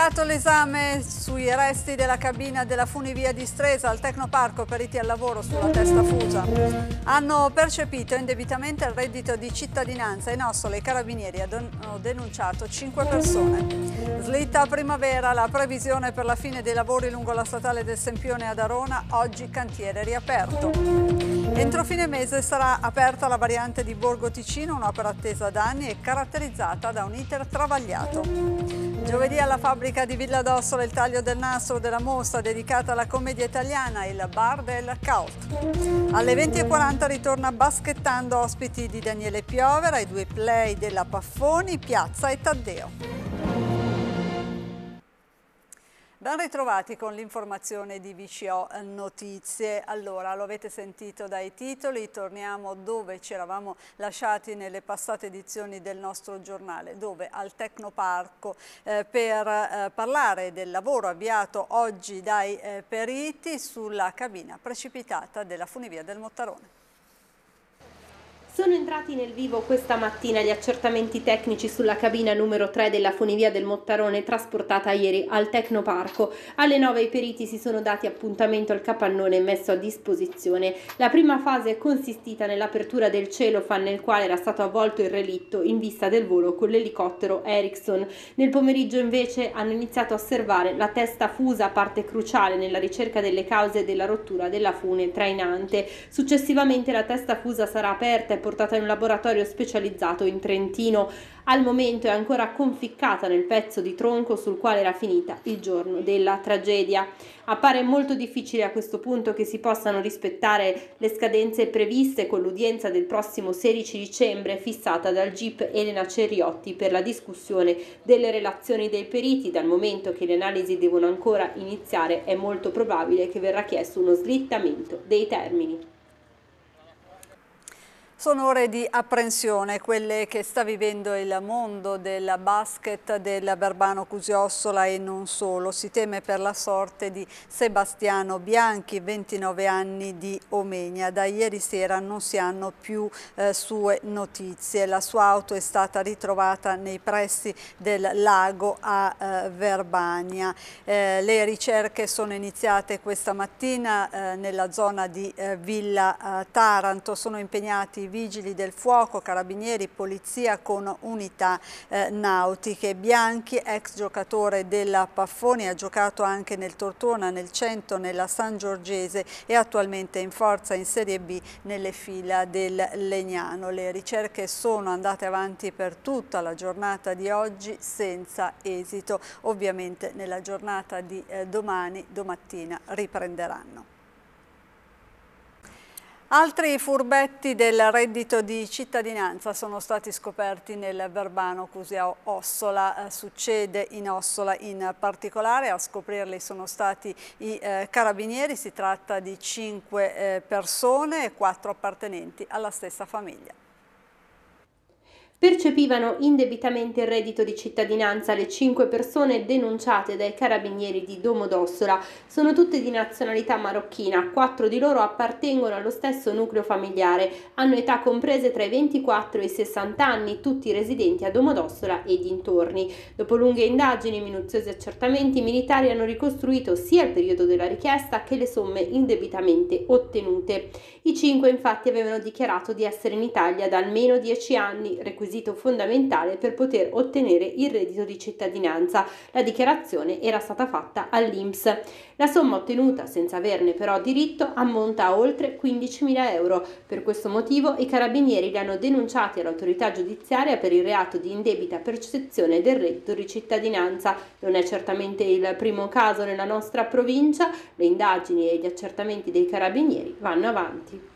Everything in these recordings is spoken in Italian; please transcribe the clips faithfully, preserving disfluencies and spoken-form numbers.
Iniziato l'esame sui resti della cabina della funivia di Stresa al Tecnoparco, periti al lavoro sulla testa fusa. Hanno percepito indebitamente il reddito di cittadinanza. In Ossola i carabinieri hanno denunciato cinque persone. Slitta a primavera la previsione per la fine dei lavori lungo la statale del Sempione ad Arona, oggi cantiere riaperto. Entro fine mese sarà aperta la variante di Borgo Ticino, un'opera attesa da anni e caratterizzata da un iter travagliato. Giovedì alla fabbrica di Villa d'Ossola il taglio del nastro della mostra dedicata alla commedia italiana, il Bar del Cult. Alle venti e quaranta ritorna Baschettando, ospiti di Daniele Piovera, i due play della Paffoni, Piazza e Taddeo. Ben ritrovati con l'informazione di V C O Notizie. Allora, lo avete sentito dai titoli, torniamo dove ci eravamo lasciati nelle passate edizioni del nostro giornale, dove al Tecnoparco eh, per eh, parlare del lavoro avviato oggi dai eh, periti sulla cabina precipitata della funivia del Mottarone. Sono entrati nel vivo questa mattina gli accertamenti tecnici sulla cabina numero tre della funivia del Mottarone trasportata ieri al Tecnoparco. Alle nove i periti si sono dati appuntamento al capannone messo a disposizione. La prima fase è consistita nell'apertura del celofan nel quale era stato avvolto il relitto in vista del volo con l'elicottero Erickson. Nel pomeriggio invece hanno iniziato a osservare la testa fusa, parte cruciale nella ricerca delle cause della rottura della fune trainante. Successivamente la testa fusa sarà aperta e portata in un laboratorio specializzato in Trentino. Al momento è ancora conficcata nel pezzo di tronco sul quale era finita il giorno della tragedia. Appare molto difficile a questo punto che si possano rispettare le scadenze previste con l'udienza del prossimo sedici dicembre fissata dal G I P Elena Ceriotti per la discussione delle relazioni dei periti. Dal momento che le analisi devono ancora iniziare è molto probabile che verrà chiesto uno slittamento dei termini. Sono ore di apprensione, quelle che sta vivendo il mondo del basket del Verbano Cusiossola e non solo. Si teme per la sorte di Sebastiano Bianchi, ventinove anni di Omegna. Da ieri sera non si hanno più eh, sue notizie. La sua auto è stata ritrovata nei pressi del lago a eh, Verbania. Eh, le ricerche sono iniziate questa mattina eh, nella zona di eh, Villa eh, Taranto. Sono impegnati vigili del fuoco, carabinieri, polizia con unità eh, nautiche. Bianchi, ex giocatore della Paffoni, ha giocato anche nel Tortona, nel Cento, nella San Giorgese e attualmente in forza in Serie B nelle fila del Legnano. Le ricerche sono andate avanti per tutta la giornata di oggi senza esito. Ovviamente nella giornata di eh, domani, domattina, riprenderanno. Altri furbetti del reddito di cittadinanza sono stati scoperti nel Verbano Cusio-Ossola. Eh, succede in Ossola in particolare, a scoprirli sono stati i eh, carabinieri. Si tratta di cinque eh, persone e quattro appartenenti alla stessa famiglia. Percepivano indebitamente il reddito di cittadinanza le cinque persone denunciate dai carabinieri di Domodossola. Sono tutte di nazionalità marocchina, quattro di loro appartengono allo stesso nucleo familiare, hanno età comprese tra i ventiquattro e i sessanta anni, tutti residenti a Domodossola e dintorni. Dopo lunghe indagini e minuziosi accertamenti, i militari hanno ricostruito sia il periodo della richiesta che le somme indebitamente ottenute. I cinque infatti avevano dichiarato di essere in Italia da almeno dieci anni, requisito fondamentale per poter ottenere il reddito di cittadinanza. La dichiarazione era stata fatta all'I N P S. La somma ottenuta, senza averne però diritto, ammonta a oltre quindicimila euro. Per questo motivo i carabinieri li hanno denunciati all'autorità giudiziaria per il reato di indebita percezione del reddito di cittadinanza. Non è certamente il primo caso nella nostra provincia, le indagini e gli accertamenti dei carabinieri vanno avanti.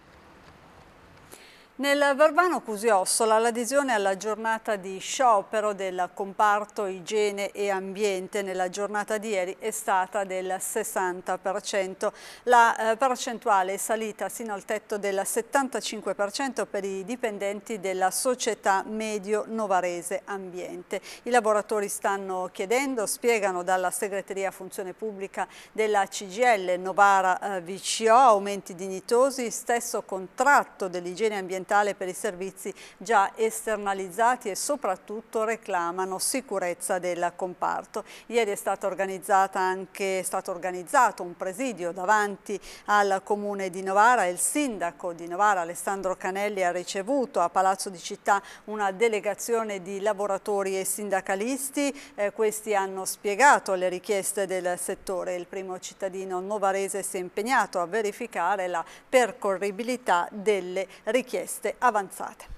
Nel Verbano Cusio-Ossola l'adesione alla giornata di sciopero del comparto igiene e ambiente nella giornata di ieri è stata del sessanta per cento. La eh, percentuale è salita sino al tetto del settantacinque per cento per i dipendenti della società Medio Novarese Ambiente. I lavoratori stanno chiedendo, spiegano dalla segreteria funzione pubblica della C G I L Novara eh, V C O, aumenti dignitosi, stesso contratto dell'igiene ambientale fondamentale per i servizi già esternalizzati e soprattutto reclamano sicurezza del comparto. Ieri è stato organizzata anche, è stato organizzato un presidio davanti al comune di Novara. Il sindaco di Novara, Alessandro Canelli, ha ricevuto a Palazzo di Città una delegazione di lavoratori e sindacalisti. Eh, questi hanno spiegato le richieste del settore. Il primo cittadino novarese si è impegnato a verificare la percorribilità delle richieste avanzate.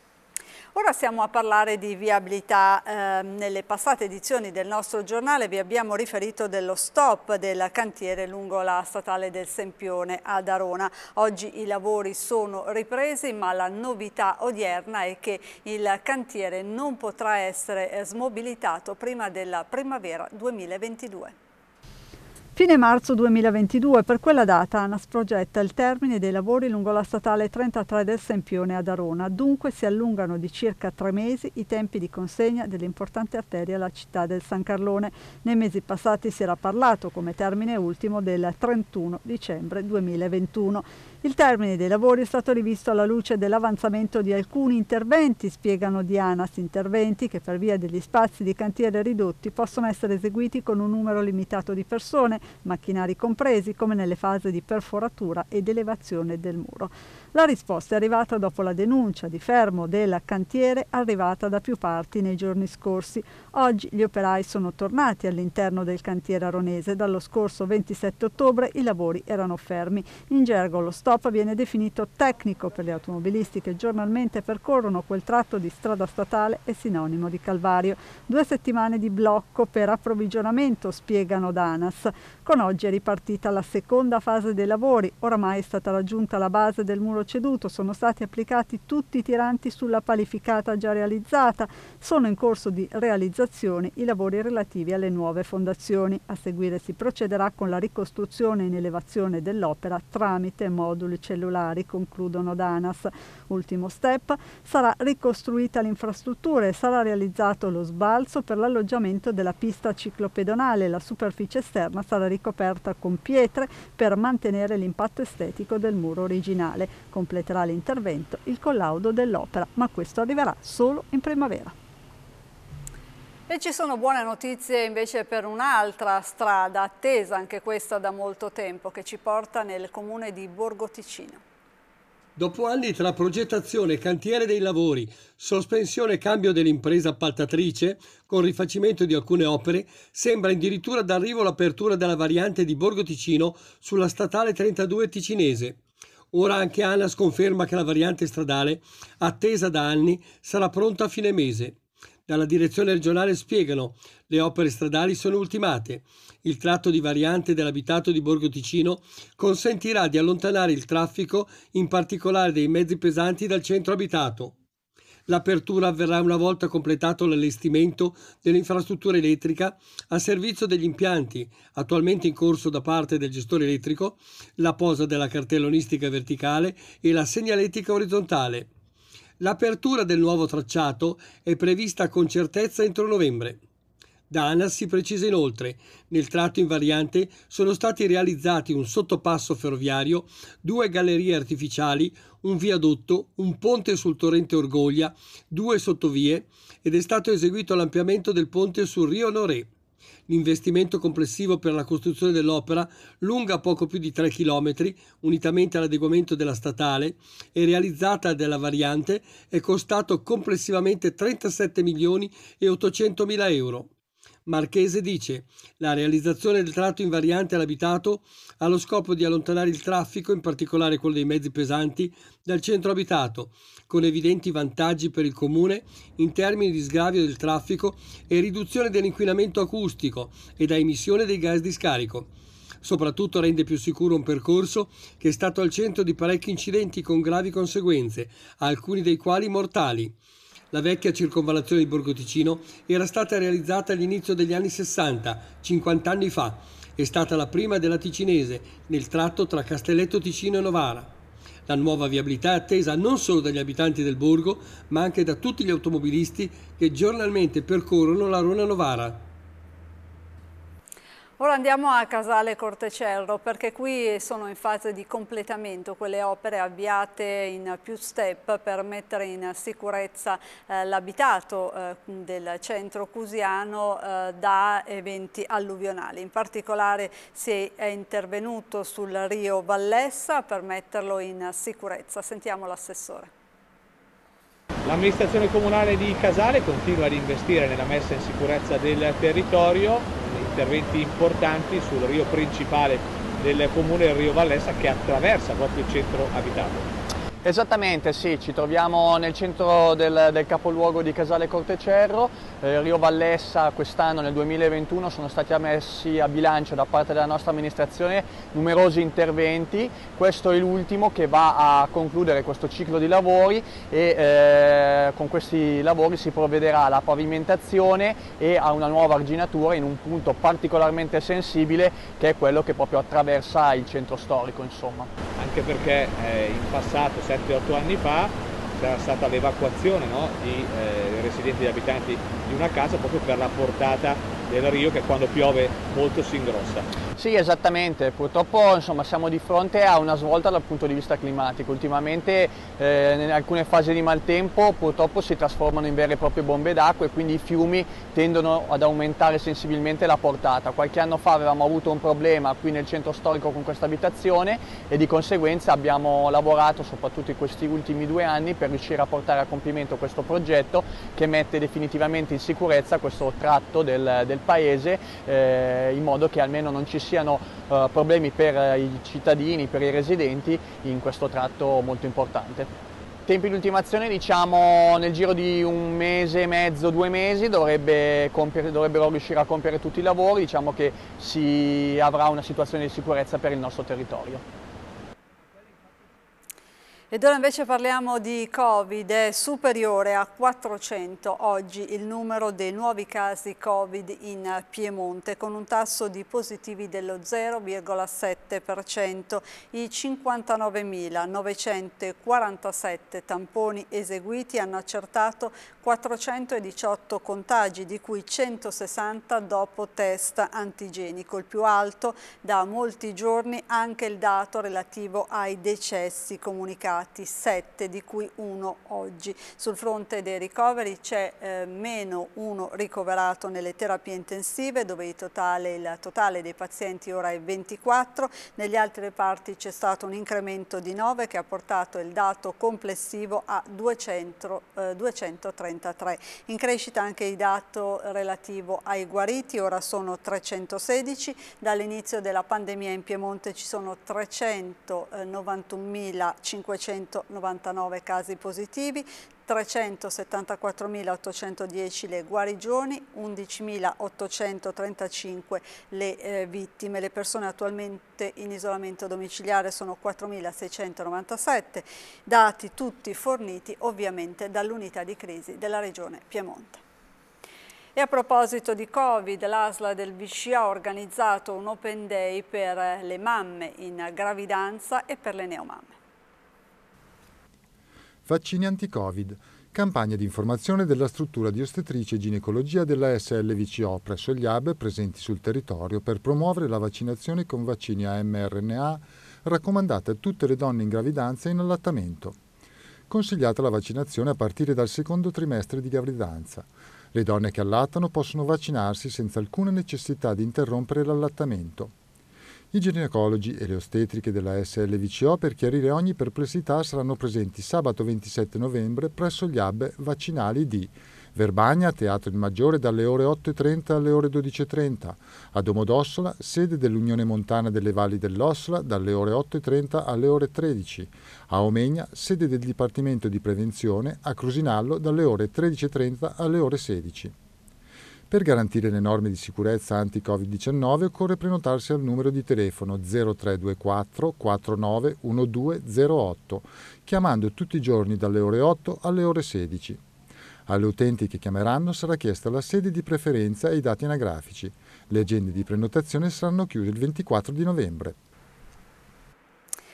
Ora siamo a parlare di viabilità. Eh, nelle passate edizioni del nostro giornale vi abbiamo riferito dello stop del cantiere lungo la statale del Sempione ad Arona. Oggi i lavori sono ripresi, ma la novità odierna è che il cantiere non potrà essere smobilitato prima della primavera duemilaventidue. Fine marzo duemilaventidue, per quella data ANAS progetta il termine dei lavori lungo la statale trentatré del Sempione ad Arona, dunque si allungano di circa tre mesi i tempi di consegna dell'importante arteria alla città del San Carlone. Nei mesi passati si era parlato come termine ultimo del trentuno dicembre duemilaventuno. Il termine dei lavori è stato rivisto alla luce dell'avanzamento di alcuni interventi, spiegano di ANAS, interventi che per via degli spazi di cantiere ridotti possono essere eseguiti con un numero limitato di persone, macchinari compresi, come nelle fasi di perforatura ed elevazione del muro. La risposta è arrivata dopo la denuncia di fermo del cantiere arrivata da più parti nei giorni scorsi. Oggi gli operai sono tornati all'interno del cantiere aronese. Dallo scorso ventisette ottobre i lavori erano fermi. In gergo lo stop viene definito tecnico. Per gli automobilisti che giornalmente percorrono quel tratto di strada statale è sinonimo di calvario. Due settimane di blocco per approvvigionamento, spiegano da ANAS. Con oggi è ripartita la seconda fase dei lavori. Oramai è stata raggiunta la base del muro ceduto, sono stati applicati tutti i tiranti sulla palificata già realizzata. Sono in corso di realizzazione i lavori relativi alle nuove fondazioni. A seguire si procederà con la ricostruzione in elevazione dell'opera tramite moduli cellulari, concludono da ANAS. Ultimo step, sarà ricostruita l'infrastruttura e sarà realizzato lo sbalzo per l'alloggiamento della pista ciclopedonale. La superficie esterna sarà ricoperta con pietre per mantenere l'impatto estetico del muro originale. Completerà l'intervento il collaudo dell'opera, ma questo arriverà solo in primavera. E ci sono buone notizie invece per un'altra strada, attesa anche questa da molto tempo, che ci porta nel comune di Borgo Ticino. Dopo anni tra progettazione e cantiere dei lavori, sospensione e cambio dell'impresa appaltatrice, con rifacimento di alcune opere, sembra addirittura d'arrivo l'apertura della variante di Borgo Ticino sulla statale trentadue ticinese. Ora anche ANAS conferma che la variante stradale, attesa da anni, sarà pronta a fine mese. Dalla direzione regionale spiegano: le opere stradali sono ultimate. Il tratto di variante dell'abitato di Borgo Ticino consentirà di allontanare il traffico, in particolare dei mezzi pesanti, dal centro abitato. L'apertura avverrà una volta completato l'allestimento dell'infrastruttura elettrica a servizio degli impianti, attualmente in corso da parte del gestore elettrico, la posa della cartellonistica verticale e la segnaletica orizzontale. L'apertura del nuovo tracciato è prevista con certezza entro novembre. Da ANAS si precisa inoltre: nel tratto in variante sono stati realizzati un sottopasso ferroviario, due gallerie artificiali, un viadotto, un ponte sul torrente Orgoglia, due sottovie ed è stato eseguito l'ampliamento del ponte sul Rio Norè. L'investimento complessivo per la costruzione dell'opera, lunga poco più di tre chilometri, unitamente all'adeguamento della statale e realizzata della variante, è costato complessivamente trentasette milioni e ottocentomila euro. Marchese dice: la realizzazione del tratto in variante all'abitato ha lo scopo di allontanare il traffico, in particolare quello dei mezzi pesanti, dal centro abitato, con evidenti vantaggi per il comune in termini di sgravio del traffico e riduzione dell'inquinamento acustico e da emissione dei gas di scarico. Soprattutto rende più sicuro un percorso che è stato al centro di parecchi incidenti con gravi conseguenze, alcuni dei quali mortali. La vecchia circonvallazione di Borgo Ticino era stata realizzata all'inizio degli anni sessanta, cinquanta anni fa. È stata la prima della ticinese, nel tratto tra Castelletto Ticino e Novara. La nuova viabilità è attesa non solo dagli abitanti del borgo, ma anche da tutti gli automobilisti che giornalmente percorrono la Arona Novara. Ora andiamo a Casale Cortecerro, perché qui sono in fase di completamento quelle opere avviate in più step per mettere in sicurezza eh, l'abitato eh, del centro cusiano eh, da eventi alluvionali. In particolare si è intervenuto sul Rio Vallessa per metterlo in sicurezza. Sentiamo l'assessore. L'amministrazione comunale di Casale continua ad investire nella messa in sicurezza del territorio, interventi importanti sul rio principale del comune, il Rio Vallessa, che attraversa proprio il centro abitato. Esattamente, sì, ci troviamo nel centro del, del capoluogo di Casale Cortecerro. Eh, Rio Vallessa quest'anno, nel duemilaventuno, sono stati ammessi a bilancio da parte della nostra amministrazione numerosi interventi. Questo è l'ultimo che va a concludere questo ciclo di lavori e eh, con questi lavori si provvederà alla pavimentazione e a una nuova arginatura in un punto particolarmente sensibile, che è quello che proprio attraversa il centro storico, insomma. Anche perché eh, in passato, sette otto anni fa, c'era stata l'evacuazione, no, di eh, residenti e abitanti di una casa proprio per la portata del rio, che quando piove molto si ingrossa. Sì, esattamente, purtroppo insomma, siamo di fronte a una svolta dal punto di vista climatico. Ultimamente eh, in alcune fasi di maltempo purtroppo si trasformano in vere e proprie bombe d'acqua e quindi i fiumi tendono ad aumentare sensibilmente la portata. Qualche anno fa avevamo avuto un problema qui nel centro storico con questa abitazione e di conseguenza abbiamo lavorato soprattutto in questi ultimi due anni per riuscire a portare a compimento questo progetto che mette definitivamente in sicurezza questo tratto del, del paese eh, in modo che almeno non ci siano uh, problemi per uh, i cittadini, per i residenti in questo tratto molto importante. Tempi di ultimazione, diciamo nel giro di un mese e mezzo, due mesi dovrebbe compiere, dovrebbero riuscire a compiere tutti i lavori, diciamo che si avrà una situazione di sicurezza per il nostro territorio. Ed ora invece parliamo di Covid. È superiore a quattrocento oggi il numero dei nuovi casi Covid in Piemonte, con un tasso di positivi dello zero virgola sette per cento. I cinquantanovemilanovecentokwarantasette tamponi eseguiti hanno accertato quattrocentodiciotto contagi, di cui centosessanta dopo test antigenico. Il più alto da molti giorni anche il dato relativo ai decessi comunicati, sette di cui uno oggi. Sul fronte dei ricoveri c'è eh, meno uno ricoverato nelle terapie intensive, dove il totale, il totale dei pazienti ora è ventiquattro. Negli altri reparti c'è stato un incremento di nove che ha portato il dato complessivo a duecento, eh, duecentotrentatré. In crescita anche il dato relativo ai guariti, ora sono trecentosedici. Dall'inizio della pandemia in Piemonte ci sono trecentonovantunomilacinquecentonovantanove casi positivi, trecentosettantaquattromilaottocentodieci le guarigioni, undicimilaottocentotrentacinque le eh, vittime. Le persone attualmente in isolamento domiciliare sono quattromilaseicentonovantasette, dati tutti forniti ovviamente dall'unità di crisi della Regione Piemonte. E a proposito di Covid, l'A S L del V C ha organizzato un Open Day per le mamme in gravidanza e per le neomamme. Vaccini anti-Covid. Campagna di informazione della struttura di ostetricia e ginecologia della S L V C O presso gli hub presenti sul territorio per promuovere la vaccinazione con vaccini a mRNA raccomandata a tutte le donne in gravidanza e in allattamento. Consigliata la vaccinazione a partire dal secondo trimestre di gravidanza. Le donne che allattano possono vaccinarsi senza alcuna necessità di interrompere l'allattamento. I ginecologi e le ostetriche della S L V C O, per chiarire ogni perplessità, saranno presenti sabato ventisette novembre presso gli hub vaccinali di Verbagna, Teatro il Maggiore, dalle ore otto e trenta alle ore dodici e trenta, a Domodossola, sede dell'Unione Montana delle Valli dell'Ossola, dalle ore otto e trenta alle ore tredici, a Omegna, sede del Dipartimento di Prevenzione, a Crusinallo, dalle ore tredici e trenta alle ore sedici. Per garantire le norme di sicurezza anti-Covid diciannove occorre prenotarsi al numero di telefono zero tre due quattro quattro nove uno due zero otto, chiamando tutti i giorni dalle ore otto alle ore sedici. Alle utenti che chiameranno sarà chiesta la sede di preferenza e i dati anagrafici. Le agende di prenotazione saranno chiuse il ventiquattro di novembre.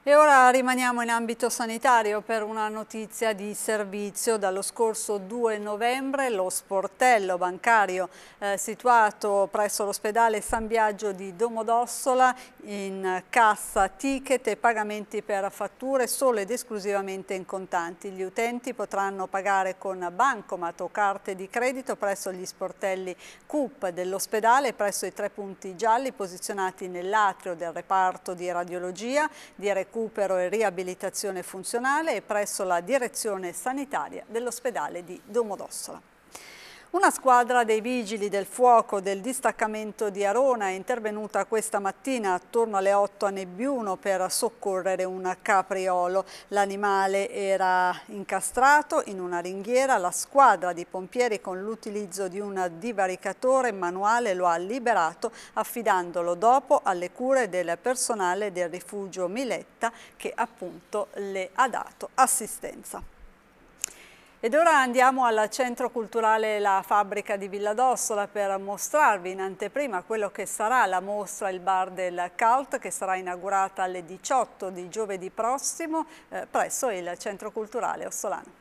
E ora rimaniamo in ambito sanitario per una notizia di servizio. Dallo scorso due novembre lo sportello bancario eh, situato presso l'ospedale San Biagio di Domodossola in cassa, ticket e pagamenti per fatture solo ed esclusivamente in contanti. Gli utenti potranno pagare con bancomat o carte di credito presso gli sportelli C U P dell'ospedale, presso i tre punti gialli posizionati nell'atrio del reparto di radiologia, di recupero e riabilitazione funzionale e presso la direzione sanitaria dell'ospedale di Domodossola. Una squadra dei vigili del fuoco del distaccamento di Arona è intervenuta questa mattina attorno alle otto a Nebbiuno per soccorrere un capriolo. L'animale era incastrato in una ringhiera. La squadra di pompieri, con l'utilizzo di un divaricatore manuale, lo ha liberato, affidandolo dopo alle cure del personale del rifugio Miletta, che appunto le ha dato assistenza. Ed ora andiamo al Centro Culturale La Fabbrica di Villadossola per mostrarvi in anteprima quello che sarà la mostra Il Bar del Cult, che sarà inaugurata alle diciotto di giovedì prossimo eh, presso il Centro Culturale Ossolano.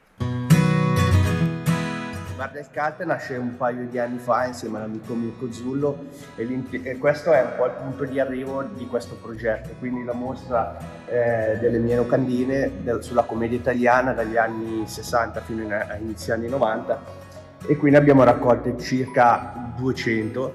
Il Bar del Cult nasce un paio di anni fa insieme all'amico Mirko Zullo e, e questo è un po' il punto di arrivo di questo progetto, quindi la mostra eh, delle mie locandine del, sulla commedia italiana dagli anni sessanta fino in, a inizi anni novanta, e quindi abbiamo raccolto circa duecento,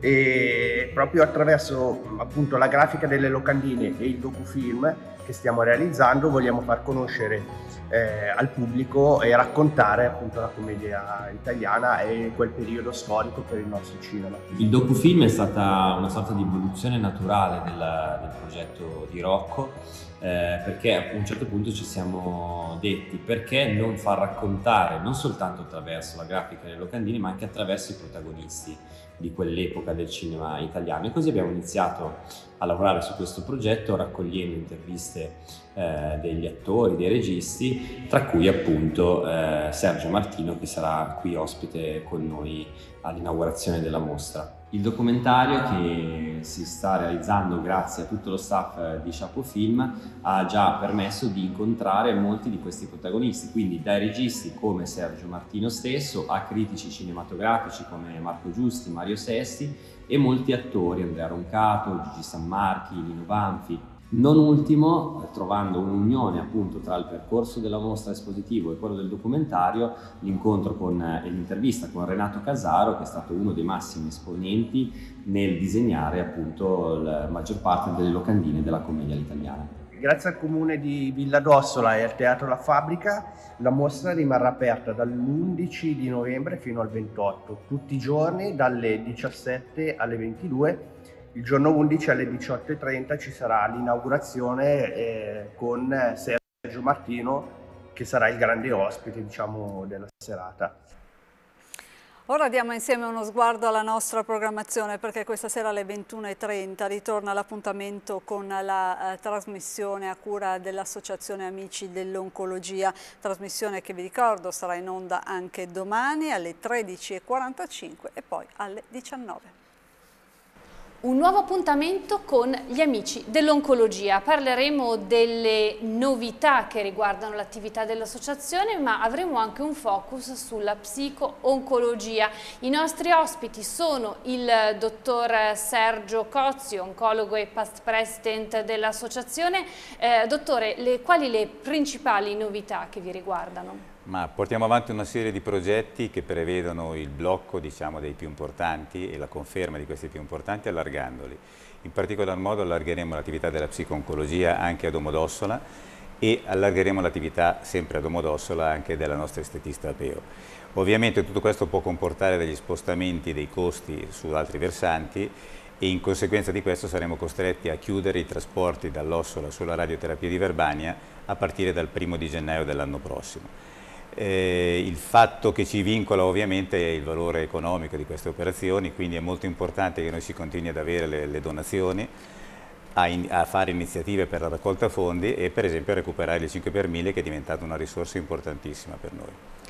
e proprio attraverso appunto la grafica delle locandine e il docufilm che stiamo realizzando vogliamo far conoscere Eh, al pubblico e raccontare appunto la commedia italiana e quel periodo storico per il nostro cinema. Il docufilm è stata una sorta di evoluzione naturale del, del progetto di Rocco, eh, perché a un certo punto ci siamo detti perché non far raccontare non soltanto attraverso la grafica delle locandine ma anche attraverso i protagonisti di quell'epoca del cinema italiano, e così abbiamo iniziato a lavorare su questo progetto raccogliendo interviste eh, degli attori, dei registi, tra cui appunto eh, Sergio Martino, che sarà qui ospite con noi all'inaugurazione della mostra. Il documentario, che si sta realizzando grazie a tutto lo staff di Chapeau Film, ha già permesso di incontrare molti di questi protagonisti, quindi dai registi come Sergio Martino stesso a critici cinematografici come Marco Giusti, Mario Sesti, e molti attori, Andrea Roncato, Gigi Sammarchi, Lino Banfi. Non ultimo, trovando un'unione appunto tra il percorso della mostra espositivo e quello del documentario, l'incontro con e l'intervista con Renato Casaro, che è stato uno dei massimi esponenti nel disegnare appunto la maggior parte delle locandine della commedia italiana. Grazie al comune di Villadossola e al Teatro La Fabbrica, la mostra rimarrà aperta dall'undici di novembre fino al ventotto, tutti i giorni dalle diciassette alle ventidue. Il giorno undici alle diciotto e trenta ci sarà l'inaugurazione eh, con Sergio Martino, che sarà il grande ospite, diciamo, della serata. Ora diamo insieme uno sguardo alla nostra programmazione, perché questa sera alle ventuno e trenta ritorna l'appuntamento con la eh, trasmissione a cura dell'Associazione Amici dell'Oncologia, trasmissione che vi ricordo sarà in onda anche domani alle tredici e quarantacinque e poi alle diciannove. Un nuovo appuntamento con gli Amici dell'Oncologia. Parleremo delle novità che riguardano l'attività dell'associazione, ma avremo anche un focus sulla psico-oncologia. I nostri ospiti sono il dottor Sergio Cozzi, oncologo e past president dell'associazione. Eh, dottore, le, quali le principali novità che vi riguardano? Ma portiamo avanti una serie di progetti che prevedono il blocco, diciamo, dei più importanti e la conferma di questi più importanti, allargandoli. In particolar modo allargheremo l'attività della psico-oncologia anche a Domodossola e allargheremo l'attività sempre a Domodossola anche della nostra estetista Apeo. Ovviamente tutto questo può comportare degli spostamenti dei costi su altri versanti e in conseguenza di questo saremo costretti a chiudere i trasporti dall'Ossola sulla radioterapia di Verbania a partire dal primo di gennaio dell'anno prossimo. Eh, il fatto che ci vincola ovviamente è il valore economico di queste operazioni, quindi è molto importante che noi si continui ad avere le, le donazioni, a, in, a fare iniziative per la raccolta fondi e per esempio a recuperare il cinque per mille, che è diventata una risorsa importantissima per noi.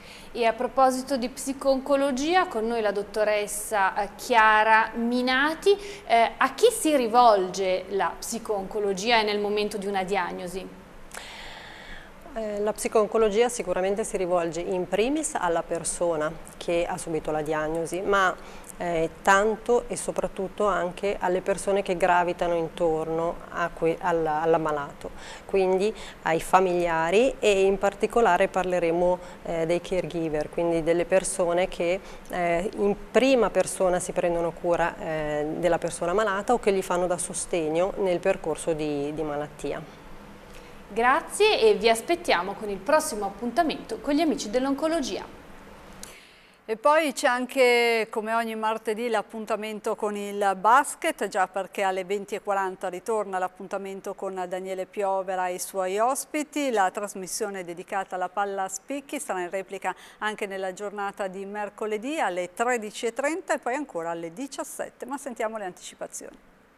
E a proposito di psico-oncologia, con noi la dottoressa Chiara Minati. Eh, a chi si rivolge la psico-oncologia nel momento di una diagnosi? Eh, la psico-oncologia sicuramente si rivolge in primis alla persona che ha subito la diagnosi, ma eh, tanto e soprattutto anche alle persone che gravitano intorno a alla, all'ammalato, quindi ai familiari, e in particolare parleremo eh, dei caregiver, quindi delle persone che eh, in prima persona si prendono cura eh, della persona malata o che gli fanno da sostegno nel percorso di, di malattia. Grazie e vi aspettiamo con il prossimo appuntamento con gli amici dell'oncologia. E poi c'è anche, come ogni martedì, l'appuntamento con il basket, già perché alle venti e quaranta ritorna l'appuntamento con Daniele Piovera e i suoi ospiti. La trasmissione dedicata alla palla a spicchi sarà in replica anche nella giornata di mercoledì alle tredici e trenta e poi ancora alle diciassette, ma sentiamo le anticipazioni.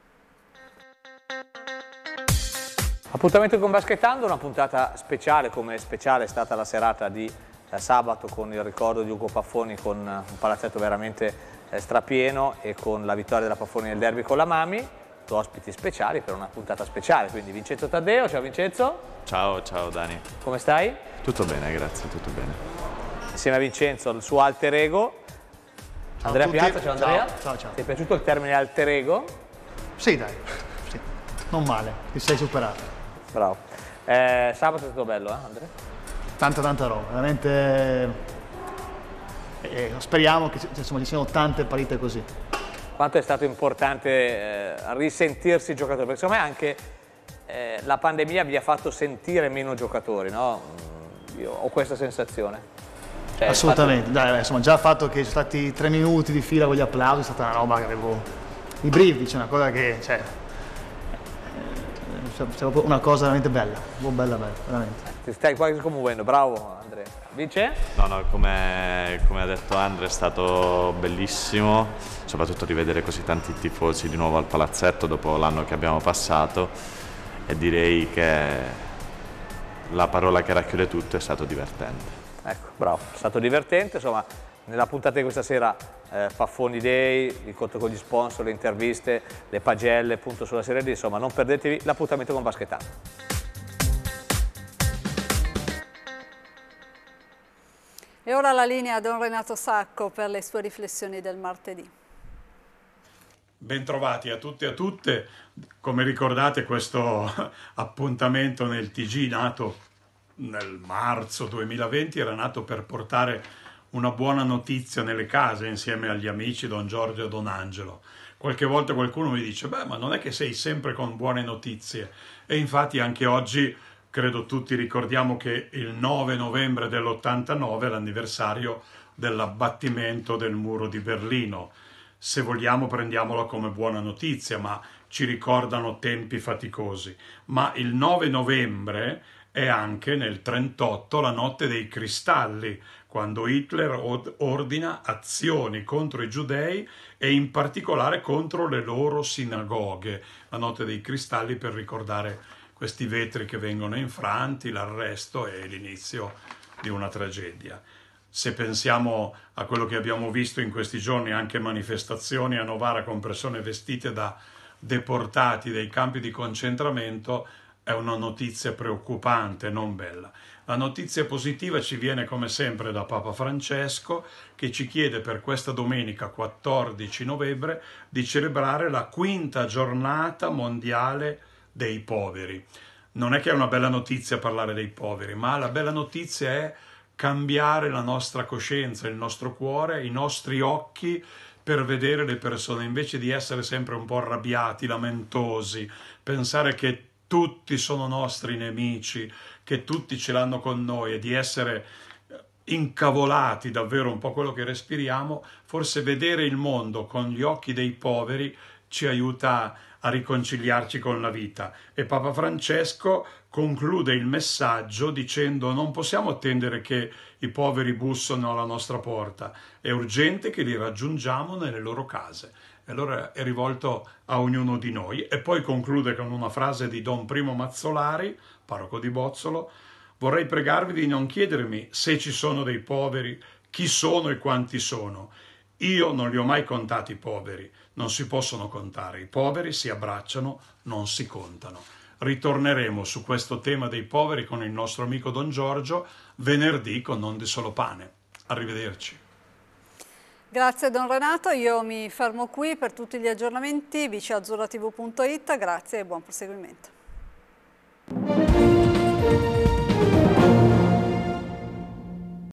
Appuntamento con Baschettando, una puntata speciale, come speciale è stata la serata di eh, sabato con il ricordo di Ugo Paffoni, con un palazzetto veramente eh, strapieno e con la vittoria della Paffoni nel derby con la Mami. Due ospiti speciali per una puntata speciale, quindi Vincenzo Taddeo. Ciao Vincenzo. Ciao, ciao Dani. Come stai? Tutto bene, grazie, tutto bene. Insieme a Vincenzo, il suo alter ego. Ciao Andrea a tutti. Piazza, ciao Andrea. Ciao, ciao, ciao. Ti è piaciuto il termine alter ego? Sì, dai, sì. Non male, ti sei superato. Bravo. Eh, sabato è stato bello, eh Andrea? Tanta tanta roba, veramente eh, speriamo che insomma, ci siano tante partite così. Quanto è stato importante eh, risentirsi giocatori, perché secondo me anche eh, la pandemia vi ha fatto sentire meno giocatori, no? Io ho questa sensazione. Cioè, Assolutamente, fatto... dai, insomma, già il fatto che sono stati tre minuti di fila con gli applausi è stata una roba che avevo i brividi, cioè una cosa che, cioè, è una cosa veramente bella, bella, bella, veramente. Ti stai quasi commuovendo, bravo Andrea. Vince? No, no, come, come ha detto Andrea è stato bellissimo, soprattutto rivedere così tanti tifosi di nuovo al palazzetto dopo l'anno che abbiamo passato, e direi che la parola che racchiude tutto è stato divertente. Ecco, bravo, è stato divertente, insomma, nella puntata di questa sera eh, Paffoni Day, il conto con gli sponsor, le interviste, le pagelle, punto sulla Serie D, insomma non perdetevi l'appuntamento con Baschettando. E ora la linea a Don Renato Sacco per le sue riflessioni del martedì. Bentrovati a tutti e a tutte. Come ricordate, questo appuntamento nel T G, nato nel marzo duemilaventi, era nato per portare una buona notizia nelle case insieme agli amici Don Giorgio e Don Angelo. Qualche volta qualcuno mi dice, beh, ma non è che sei sempre con buone notizie? E infatti anche oggi, credo tutti ricordiamo che il nove novembre dell'ottantanove è l'anniversario dell'abbattimento del muro di Berlino. Se vogliamo prendiamola come buona notizia, ma ci ricordano tempi faticosi. Ma il nove novembre è anche nel trentotto la notte dei cristalli, quando Hitler ordina azioni contro i giudei e in particolare contro le loro sinagoghe. La notte dei cristalli per ricordare questi vetri che vengono infranti, l'arresto e l'inizio di una tragedia. Se pensiamo a quello che abbiamo visto in questi giorni, anche manifestazioni a Novara con persone vestite da deportati dei campi di concentramento, è una notizia preoccupante, non bella. La notizia positiva ci viene come sempre da Papa Francesco, che ci chiede per questa domenica quattordici novembre di celebrare la quinta giornata mondiale dei poveri. Non è che è una bella notizia parlare dei poveri, ma la bella notizia è cambiare la nostra coscienza, il nostro cuore, i nostri occhi per vedere le persone, invece di essere sempre un po' arrabbiati, lamentosi, pensare che tutti sono nostri nemici, che tutti ce l'hanno con noi, e di essere incavolati davvero un po' quello che respiriamo. Forse vedere il mondo con gli occhi dei poveri ci aiuta a riconciliarci con la vita. E Papa Francesco conclude il messaggio dicendo: non possiamo attendere che i poveri bussano alla nostra porta, è urgente che li raggiungiamo nelle loro case. E allora è rivolto a ognuno di noi. E poi conclude con una frase di Don Primo Mazzolari, parroco di Bozzolo: vorrei pregarvi di non chiedermi se ci sono dei poveri, chi sono e quanti sono. Io non li ho mai contati i poveri, non si possono contare. I poveri si abbracciano, non si contano. Ritorneremo su questo tema dei poveri con il nostro amico Don Giorgio venerdì con Non di Solo Pane. Arrivederci. Grazie Don Renato, io mi fermo qui per tutti gli aggiornamenti, bici azzurra tv punto it, grazie e buon proseguimento.